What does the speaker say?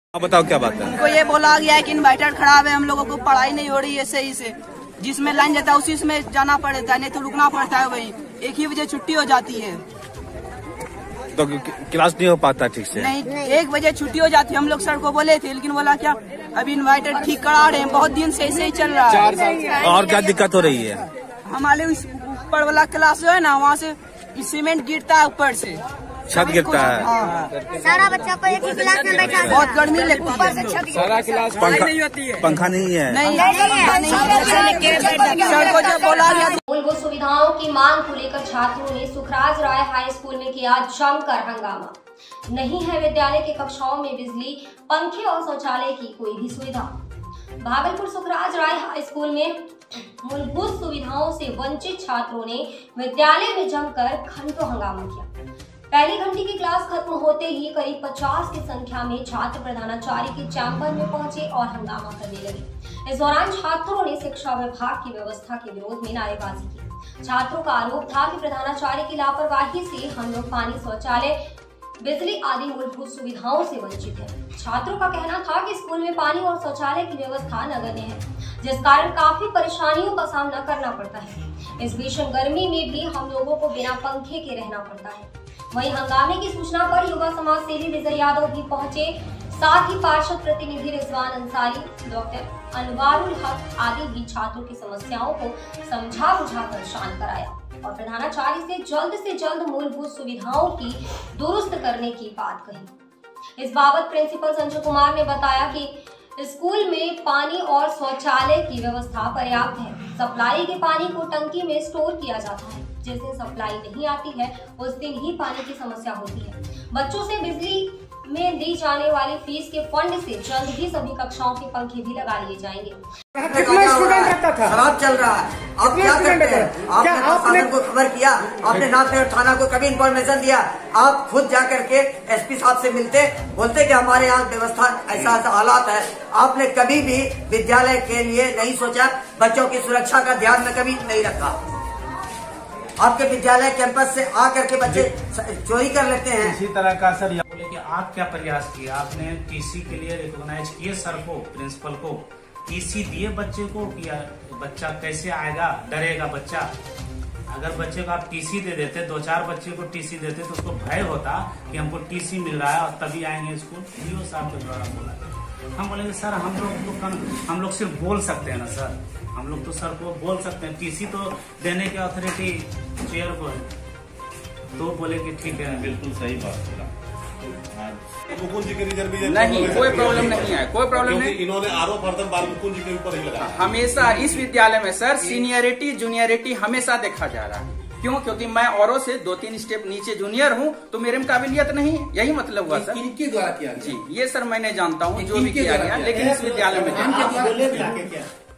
आप बताओ क्या बात है। उनको ये बोला गया है कि इन्वर्टर खराब है, हम लोगों को पढ़ाई नहीं हो रही है सही से। जिसमें लाइन जाता है उसी में जाना पड़ता है, नहीं तो रुकना पड़ता है। वही 1 ही बजे छुट्टी हो जाती है, तो क्लास नहीं हो पाता ठीक से। नहीं 1 बजे छुट्टी हो जाती है। हम लोग सर को बोले थे, लेकिन बोला क्या अभी इन्वर्टर ठीक करा रहे हैं, बहुत दिन से ऐसे ही चल रहा है। 4 साल से। और क्या दिक्कत हो रही है? हमारे ऊपर वाला क्लास जो है ना, वहाँ से सीमेंट गिरता है, ऊपर से छत गिरता है। सारा बच्चा को एक ही क्लास में बैठा, बहुत गर्मी लगती है। सारा क्लास नहीं होती है, पंखा नहीं है। सर को जब बोला गया मूलभूत सुविधाओं की मांग को लेकर छात्रों ने सुखराज राय हाई स्कूल में किया जमकर हंगामा। नहीं है विद्यालय के कक्षाओं में बिजली, पंखे और शौचालय की कोई भी सुविधा। भागलपुर सुखराज राय हाई स्कूल में मूलभूत सुविधाओं से वंचित छात्रों ने विद्यालय में जमकर घंटों हंगामा किया। पहली घंटे की क्लास खत्म होते ही करीब 50 की संख्या में छात्र प्रधानाचार्य के चैम्बर में पहुंचे और हंगामा करने लगे। इस दौरान छात्रों ने शिक्षा विभाग की व्यवस्था के विरोध में नारेबाजी की। छात्रों का आरोप था कि प्रधानाचार्य की लापरवाही से हम लोग पानी, शौचालय, बिजली आदि मूलभूत सुविधाओं से वंचित हैं। छात्रों का कहना था कि स्कूल में पानी और शौचालय की व्यवस्था नगण्य है, जिस कारण काफी परेशानियों का सामना करना पड़ता है। इस भीषण गर्मी में भी हम लोगों को बिना पंखे के रहना पड़ता है। वहीं हंगामे की सूचना पर युवा समाज सेवी विजय यादव भी पहुंचे, साथ ही पार्षद प्रतिनिधि रिजवान अंसारी, डॉक्टर अनवारुल हक आदि भी छात्रों की समस्याओं को समझा बुझाकर शांत कराया और प्रधानाचार्य से जल्द मूलभूत सुविधाओं की दुरुस्त करने की बात कही। इस बाबत प्रिंसिपल संजय कुमार ने बताया कि स्कूल में पानी और शौचालय की व्यवस्था पर्याप्त है। सप्लाई के पानी को टंकी में स्टोर किया जाता है। जिस दिन सप्लाई नहीं आती है उस दिन ही पानी की समस्या होती है। बच्चों से बिजली में दी जाने वाली फीस के फंड से जल्द ही सभी कक्षाओं के पंखे भी लगा लिए जाएंगे। कितना स्टूडेंट रहता था? खराब चल रहा है। आप क्या करते हैं? आपने प्रशासन को खबर किया? आपने नाथनगर थाना को कभी इन्फॉर्मेशन दिया? आप खुद जा करके एसपी साहब से मिलते, बोलते कि हमारे यहाँ व्यवस्था ऐसा हालात है। आपने कभी भी विद्यालय के लिए नहीं सोचा, बच्चों की सुरक्षा का ध्यान में कभी नहीं रखा। आपके विद्यालय कैंपस से आकर के बच्चे चोरी कर लेते हैं। इसी तरह का सर बोले कि आप क्या प्रयास किए? आपने टीसी के लिए रिकॉग्नाइज किए सर को, प्रिंसिपल को टीसी दिए बच्चे को कि बच्चा कैसे आएगा? डरेगा बच्चा। अगर बच्चे को आप टीसी दे देते, 2-4 बच्चे को टीसी देते तो उसको भय होता कि हमको टीसी मिल रहा है और तभी आएंगे स्कूल। डीओ साहब के द्वारा बोला। हम बोलेंगे सर हम लोग सिर्फ बोल सकते हैं ना सर, हम लोग तो सर को बोल सकते हैं, टीसी तो देने की अथॉरिटी चेयर को है। तो बोले कि ठीक है, बिल्कुल सही बात बोला। मुकुंद जी के रिजर्वेशन नहीं, कोई प्रॉब्लम नहीं है, कोई प्रॉब्लम नहीं। इन्होंने आरोप हरदम मुकुंद जी के ऊपर ही लगाया। हमेशा इस विद्यालय में सर सीनियरिटी जूनियरिटी हमेशा देखा जा रहा है। क्यों? क्योंकि मैं औरों से 2-3 स्टेप नीचे जूनियर हूँ, तो मेरे में काबिलियत नहीं है, यही मतलब हुआ सर। किनके द्वारा किया? जी ये सर मैं नहीं जानता हूँ जो भी किया गया, लेकिन इस विद्यालय में